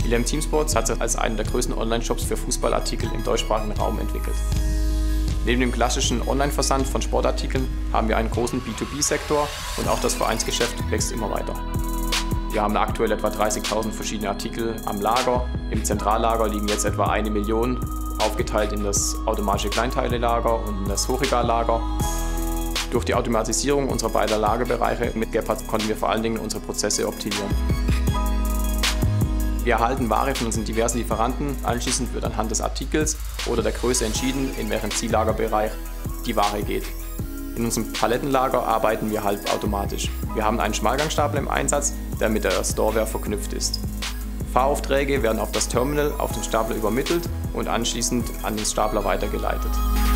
Die LEM Teamsports hat sich als einer der größten Online-Shops für Fußballartikel im deutschsprachigen Raum entwickelt. Neben dem klassischen Online-Versand von Sportartikeln haben wir einen großen B2B-Sektor und auch das Vereinsgeschäft wächst immer weiter. Wir haben aktuell etwa 30.000 verschiedene Artikel am Lager. Im Zentrallager liegen jetzt etwa 1 Million, aufgeteilt in das automatische Kleinteilelager und in das Hochregallager. Durch die Automatisierung unserer beiden Lagerbereiche mit Gebhardt konnten wir vor allen Dingen unsere Prozesse optimieren. Wir erhalten Ware von unseren diversen Lieferanten, anschließend wird anhand des Artikels oder der Größe entschieden, in welchem Ziellagerbereich die Ware geht. In unserem Palettenlager arbeiten wir halbautomatisch. Wir haben einen Schmalgangstapler im Einsatz, der mit der Storeware verknüpft ist. Fahraufträge werden auf das Terminal auf den Stapler übermittelt und anschließend an den Stapler weitergeleitet.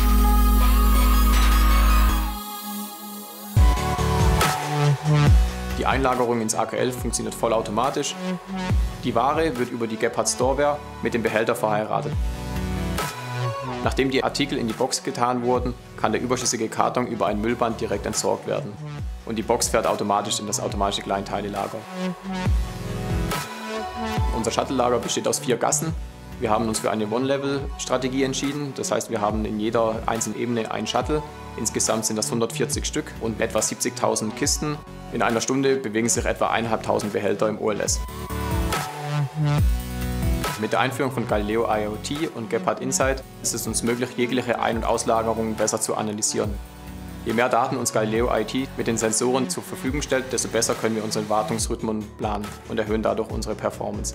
Die Einlagerung ins AKL funktioniert vollautomatisch. Die Ware wird über die Gebhardt Storeware mit dem Behälter verheiratet. Nachdem die Artikel in die Box getan wurden, kann der überschüssige Karton über ein Müllband direkt entsorgt werden. Und die Box fährt automatisch in das automatische Kleinteilelager. Unser Shuttle-Lager besteht aus 4 Gassen. Wir haben uns für eine One-Level-Strategie entschieden. Das heißt, wir haben in jeder einzelnen Ebene einen Shuttle. Insgesamt sind das 140 Stück und etwa 70.000 Kisten. In einer Stunde bewegen sich etwa 1.500 Behälter im OLS. Mit der Einführung von Galileo IoT und Gebhardt Insight ist es uns möglich, jegliche Ein- und Auslagerungen besser zu analysieren. Je mehr Daten uns Galileo IoT mit den Sensoren zur Verfügung stellt, desto besser können wir unseren Wartungsrhythmus planen und erhöhen dadurch unsere Performance.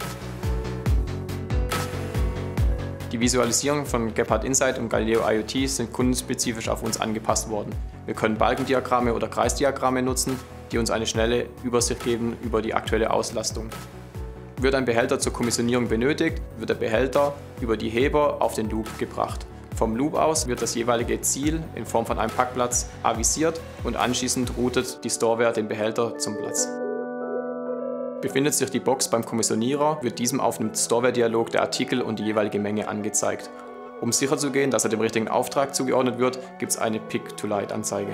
Die Visualisierung von Gebhardt Insight und Galileo IoT sind kundenspezifisch auf uns angepasst worden. Wir können Balkendiagramme oder Kreisdiagramme nutzen, die uns eine schnelle Übersicht geben über die aktuelle Auslastung. Wird ein Behälter zur Kommissionierung benötigt, wird der Behälter über die Heber auf den Loop gebracht. Vom Loop aus wird das jeweilige Ziel in Form von einem Packplatz avisiert und anschließend routet die Storeware den Behälter zum Platz. Befindet sich die Box beim Kommissionierer, wird diesem auf dem Storeware-Dialog der Artikel und die jeweilige Menge angezeigt. Um sicherzugehen, dass er dem richtigen Auftrag zugeordnet wird, gibt es eine Pick-to-Light-Anzeige.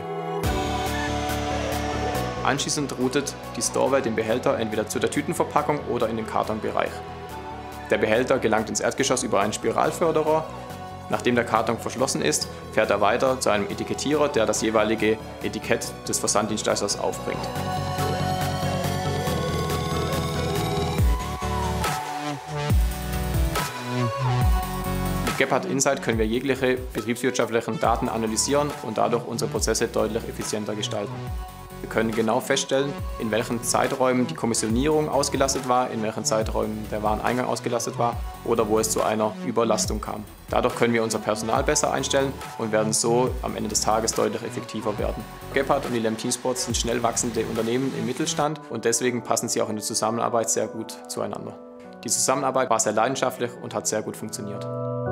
Anschließend routet die Storeware den Behälter entweder zu der Tütenverpackung oder in den Kartonbereich. Der Behälter gelangt ins Erdgeschoss über einen Spiralförderer. Nachdem der Karton verschlossen ist, fährt er weiter zu einem Etikettierer, der das jeweilige Etikett des Versanddienstleisters aufbringt. Mit Gebhardt Insight können wir jegliche betriebswirtschaftlichen Daten analysieren und dadurch unsere Prozesse deutlich effizienter gestalten. Wir können genau feststellen, in welchen Zeiträumen die Kommissionierung ausgelastet war, in welchen Zeiträumen der Wareneingang ausgelastet war oder wo es zu einer Überlastung kam. Dadurch können wir unser Personal besser einstellen und werden so am Ende des Tages deutlich effektiver werden. Gebhardt und die LEM Teamsports sind schnell wachsende Unternehmen im Mittelstand und deswegen passen sie auch in der Zusammenarbeit sehr gut zueinander. Die Zusammenarbeit war sehr leidenschaftlich und hat sehr gut funktioniert.